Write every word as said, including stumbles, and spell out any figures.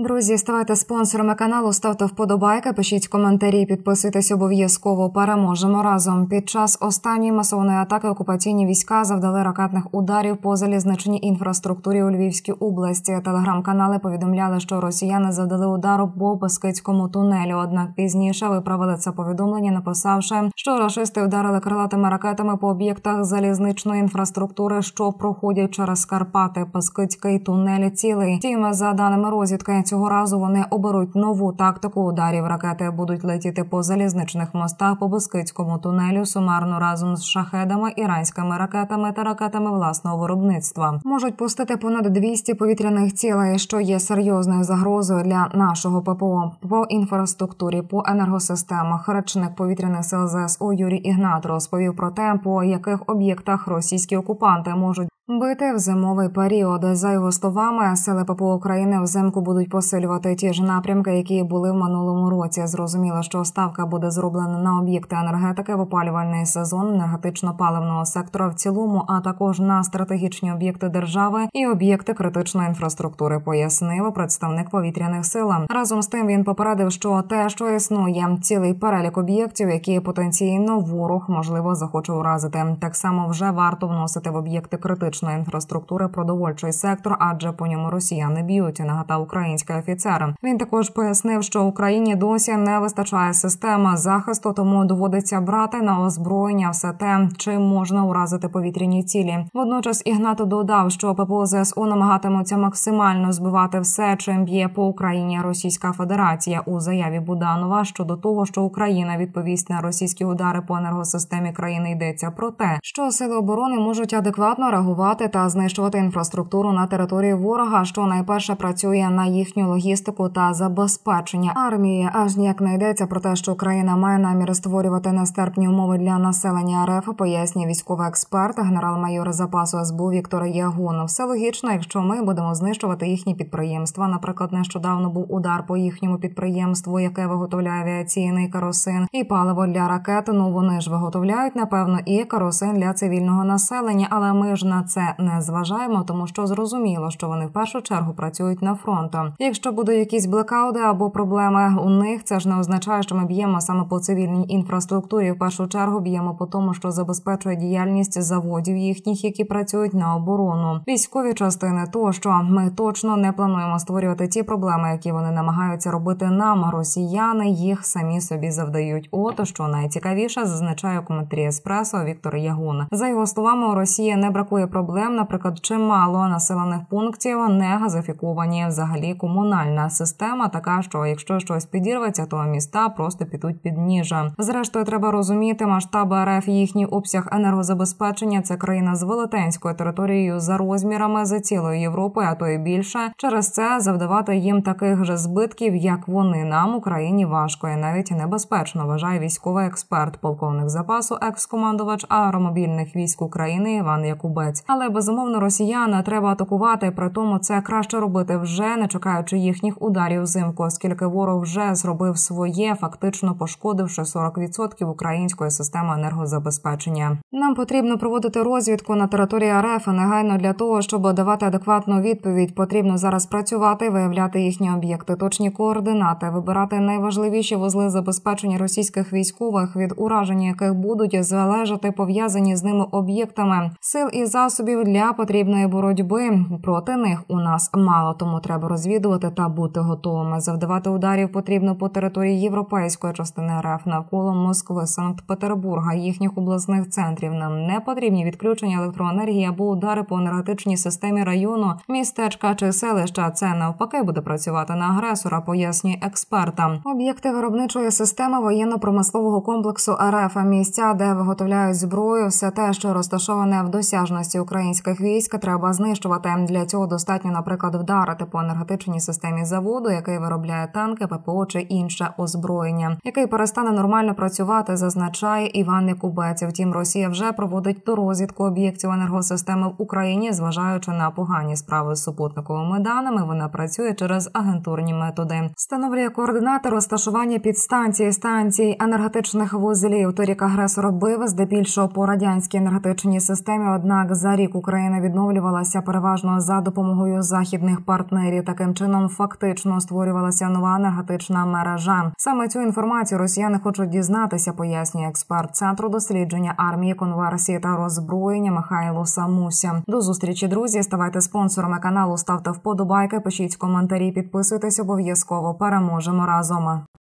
Друзі, ставайте спонсорами каналу, ставте вподобайки, пишіть коментарі, підписуйтесь обов'язково. Переможемо разом. Під час останньої масованої атаки окупаційні війська завдали ракетних ударів по залізничній інфраструктурі у Львівській області. Телеграм-канали повідомляли, що росіяни завдали удару по Бескидському тунелю. Однак пізніше виправили це повідомлення, написавши, що рашисти вдарили крилатими ракетами по об'єктах залізничної інфраструктури, що проходять через Карпати. Бескидський тунель цілий. Втім, за даними розвідки, цього разу вони оберуть нову тактику ударів. Ракети будуть летіти по залізничних мостах по Бескидському тунелю сумарно разом з шахедами, іранськими ракетами та ракетами власного виробництва. Можуть пустити понад двісті повітряних цілей, що є серйозною загрозою для нашого ППО. По інфраструктурі, по енергосистемах речник повітряних сил ЗСУ Юрій Ігнат розповів про те, по яких об'єктах російські окупанти можуть бити в зимовий період. За його словами, сили ППО України взимку будуть посилювати ті ж напрямки, які були в минулому році. Зрозуміло, що ставка буде зроблена на об'єкти енергетики в опалювальний сезон, енергетично-паливного сектора в цілому, а також на стратегічні об'єкти держави і об'єкти критичної інфраструктури, пояснив представник повітряних сил. Разом з тим він попередив, що те, що існує цілий перелік об'єктів, які потенційно ворог, можливо, захоче уразити. Так само вже варто вносити в об'єкти критичної інфраструктури продовольчий сектор, адже по ньому росіяни б'ють, нагадав український офіцер. Він також пояснив, що Україні досі не вистачає система захисту, тому доводиться брати на озброєння все те, чим можна уразити повітряні цілі. Водночас Ігнат додав, що ППО ЗСУ намагатимуться максимально збивати все, чим б'є по Україні Російська Федерація. У заяві Буданова щодо того, що Україна відповість на російські удари по енергосистемі країни, йдеться про те, що сили оборони можуть адекватно реагувати та знищувати інфраструктуру на території ворога, що найперше працює на їхню логістику та забезпечення армії. Аж ніяк не йдеться про те, що Україна має намір створювати нестерпні умови для населення РФ, пояснює військовий експерт, генерал-майор запасу СБУ Віктор Ягун. Все логічно, якщо ми будемо знищувати їхні підприємства. Наприклад, нещодавно був удар по їхньому підприємству, яке виготовляє авіаційний керосин і паливо для ракет. Ну, вони ж виготовляють, напевно, і керосин для цивільного населення, але ми ж на це не зважаємо, тому що зрозуміло, що вони в першу чергу працюють на фронту. Якщо будуть якісь блекаути або проблеми у них, це ж не означає, що ми б'ємо саме по цивільній інфраструктурі. В першу чергу б'ємо по тому, що забезпечує діяльність заводів їхніх, які працюють на оборону. Військові частини то, що ми точно не плануємо створювати ті проблеми, які вони намагаються робити нам. Росіяни їх самі собі завдають. От що найцікавіше, зазначає у коментарі Еспресо Віктор Ягун. За його словами, у Росії не бракує проблем, наприклад, чимало населених пунктів не газифіковані. Взагалі комунальна система така, що якщо щось підірветься, то міста просто підуть під ніжа. Зрештою, треба розуміти масштаби РФ, їхній обсяг енергозабезпечення. Це країна з велетенською територією за розмірами за цілою Європою, а то й більше. Через це завдавати їм таких же збитків, як вони, нам, Україні, важко і навіть небезпечно, вважає військовий експерт, полковник запасу, екс-командувач аеромобільних військ України Іван Якубець. Але, безумовно, росіян треба атакувати, при тому це краще робити вже, не чекаючи їхніх ударів взимку, оскільки ворог вже зробив своє, фактично пошкодивши сорок відсотків української системи енергозабезпечення. Нам потрібно проводити розвідку на території РФ негайно для того, щоб давати адекватну відповідь. Потрібно зараз працювати, виявляти їхні об'єкти, точні координати, вибирати найважливіші вузли забезпечення російських військових, від ураження яких будуть залежати пов'язані з ними об'єктами, сил і засобів для потрібної боротьби. Проти них у нас мало, тому треба розвідувати та бути готовими. Завдавати ударів потрібно по території європейської частини РФ, навколо Москви, Санкт-Петербурга, їхніх обласних центрів. Нам не потрібні відключення електроенергії або удари по енергетичній системі району, містечка чи селища. Це навпаки буде працювати на агресора, пояснює експерта. Об'єкти виробничої системи воєнно-промислового комплексу РФ, місця, де виготовляють зброю, все те, що розташоване в досяжності українських військ, треба знищувати. Для цього достатньо, наприклад, вдарити по енергетичній системі заводу, який виробляє танки, ППО чи інше озброєння, який перестане нормально працювати, зазначає Іван Якубець. Втім, Росія вже проводить розвідку об'єктів енергосистеми в Україні, зважаючи на погані справи з супутниковими даними. Вона працює через агентурні методи. Встановлює координати розташування підстанцій, станцій, енергетичних вузлів. Торік агресор бив здебільшого по радянській енергетичній системі, однак за За рік Україна відновлювалася переважно за допомогою західних партнерів. Таким чином, фактично створювалася нова енергетична мережа. Саме цю інформацію росіяни хочуть дізнатися, пояснює експерт Центру дослідження армії, конверсії та роззброєння Михайло Самуся. До зустрічі, друзі. Ставайте спонсорами каналу, ставте вподобайки, пишіть коментарі, підписуйтесь обов'язково. Переможемо разом.